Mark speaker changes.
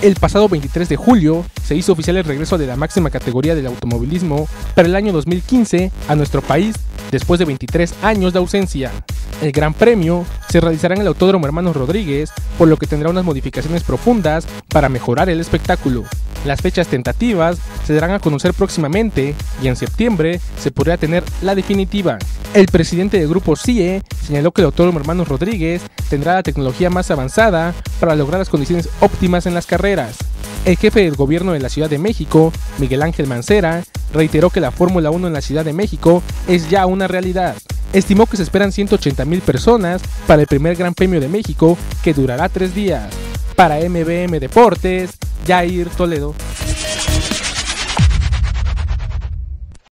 Speaker 1: El pasado 23 de julio se hizo oficial el regreso de la máxima categoría del automovilismo para el año 2015 a nuestro país después de 23 años de ausencia. El Gran Premio se realizará en el Autódromo Hermanos Rodríguez, por lo que tendrá unas modificaciones profundas para mejorar el espectáculo. Las fechas tentativas se darán a conocer próximamente y en septiembre se podría tener la definitiva. El presidente del grupo CIE señaló que el Autódromo Hermanos Rodríguez tendrá la tecnología más avanzada para lograr las condiciones óptimas en las carreras. El jefe del gobierno de la Ciudad de México, Miguel Ángel Mancera, reiteró que la Fórmula 1 en la Ciudad de México es ya una realidad. Estimó que se esperan 180,000 personas para el primer Gran Premio de México, que durará 3 días. Para MBM Deportes, Jair Toledo.